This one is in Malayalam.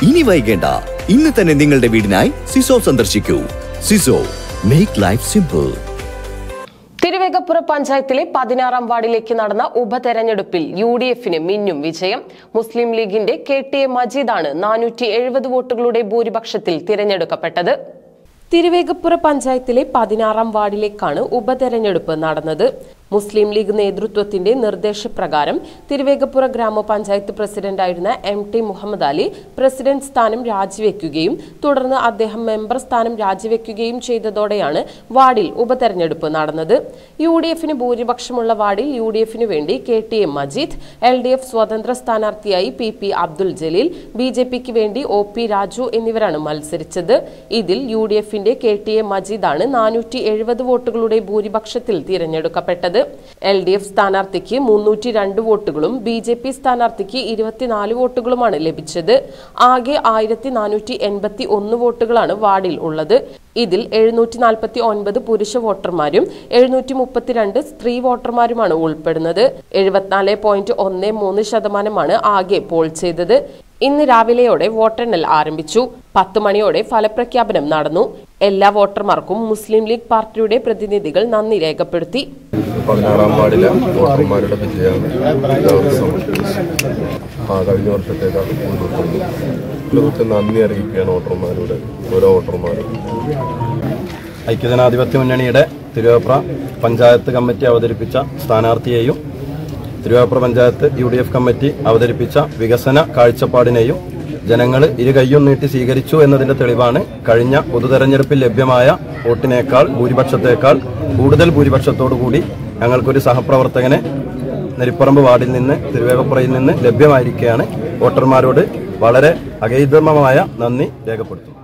ഇനി വൈകേണ്ട, ഇന്ന് തന്നെ നിങ്ങളുടെ വീടിനായി സിസോ സന്ദർശിക്കൂ. സിസോ, മേക്ക് ലൈഫ് സിമ്പിൾ. തിരുവേഗപ്പുറ പഞ്ചായത്തിലെ 16-ാം വാർഡിലേക്ക് നടന്ന ഉപതെരഞ്ഞെടുപ്പിൽ UDFന് മിന്നും വിജയം. മുസ്ലിം ലീഗിന്റെ KTA മജീദാണ് 470 വോട്ടുകളുടെ ഭൂരിപക്ഷത്തിൽ തിരഞ്ഞെടുക്കപ്പെട്ടത്. തിരുവേഗപ്പുറ പഞ്ചായത്തിലെ 16-ാം വാർഡിലേക്കാണ് ഉപതെരഞ്ഞെടുപ്പ് നടന്നത്. മുസ്ലിം ലീഗ് നേതൃത്വത്തിന്റെ നിർദ്ദേശപ്രകാരം തിരുവേഗപ്പുറ ഗ്രാമപഞ്ചായത്ത് പ്രസിഡന്റായിരുന്ന MT മുഹമ്മദ് അലി പ്രസിഡന്റ് സ്ഥാനം രാജിവെക്കുകയും തുടർന്ന് അദ്ദേഹം മെമ്പർ സ്ഥാനം രാജിവെക്കുകയും ചെയ്തതോടെയാണ് വാർഡിൽ ഉപതെരഞ്ഞെടുപ്പ് നടന്നത്. UDFന് ഭൂരിപക്ഷമുള്ള വാർഡിൽ UDFന് വേണ്ടി KTA മജീദ്, LDF സ്വതന്ത്ര സ്ഥാനാർത്ഥിയായി PP അബ്ദുൽ ജലീൽ, BJPക്ക് വേണ്ടി OP രാജു എന്നിവരാണ് മത്സരിച്ചത്. ഇതിൽ UDFന്റെ KTA മജീദാണ് 470 വോട്ടുകളുടെ ഭൂരിപക്ഷത്തിൽ തിരഞ്ഞെടുക്കപ്പെട്ടത്. LDF സ്ഥാനാർത്ഥിക്ക് 302 വോട്ടുകളും BJP സ്ഥാനാർത്ഥിക്ക് 24 വോട്ടുകളുമാണ് ലഭിച്ചത്. ആകെ 1481 വോട്ടുകളാണ് വാർഡിൽ ഉള്ളത്. ഇതിൽ 749 പുരുഷ വോട്ടർമാരും 732 സ്ത്രീ വോട്ടർമാരുമാണ് ഉൾപ്പെടുന്നത്. 74.13% ആകെ പോൾ ചെയ്തത്. ഇന്ന് രാവിലെയോടെ വോട്ടെണ്ണൽ ആരംഭിച്ചു. 10 മണിയോടെ ഫലപ്രഖ്യാപനം നടന്നു. എല്ലാ വോട്ടർമാർക്കും മുസ്ലിം ലീഗ് പാർട്ടിയുടെ പ്രതിനിധികൾ നന്ദി രേഖപ്പെടുത്തി. 16-ാം വാർഡിലെ വോട്ടർമാരുടെ വിജയമാണ് കഴിഞ്ഞ വർഷത്തേക്കാൾ നന്ദി അറിയിക്കുകയാണ് വോട്ടർമാരുടെ ഓരോ വോട്ടർമാരും. ഐക്യജനാധിപത്യ മുന്നണിയുടെ തിരുവേഗപ്പുറ പഞ്ചായത്ത് കമ്മിറ്റി അവതരിപ്പിച്ച സ്ഥാനാർത്ഥിയെയും തിരുവേഗപ്പുറ പഞ്ചായത്ത് UDF കമ്മിറ്റി അവതരിപ്പിച്ച വികസന കാഴ്ചപ്പാടിനെയും ജനങ്ങൾ ഇരുകൈയും നീട്ടി സ്വീകരിച്ചു എന്നതിന്റെ തെളിവാണ് കഴിഞ്ഞ പൊതുതെരഞ്ഞെടുപ്പിൽ ലഭ്യമായ വോട്ടിനേക്കാൾ ഭൂരിപക്ഷത്തേക്കാൾ കൂടുതൽ ഭൂരിപക്ഷത്തോടുകൂടി ഞങ്ങൾക്കൊരു സഹപ്രവർത്തകനെ നെരിപ്പറമ്പ് വാർഡിൽ നിന്ന് തിരുവേഗപ്പുറയിൽ നിന്ന് ലഭ്യമായിരിക്കുകയാണ്. വോട്ടർമാരോട് വളരെ അഗൈതമമായ നന്ദി രേഖപ്പെടുത്തുന്നു.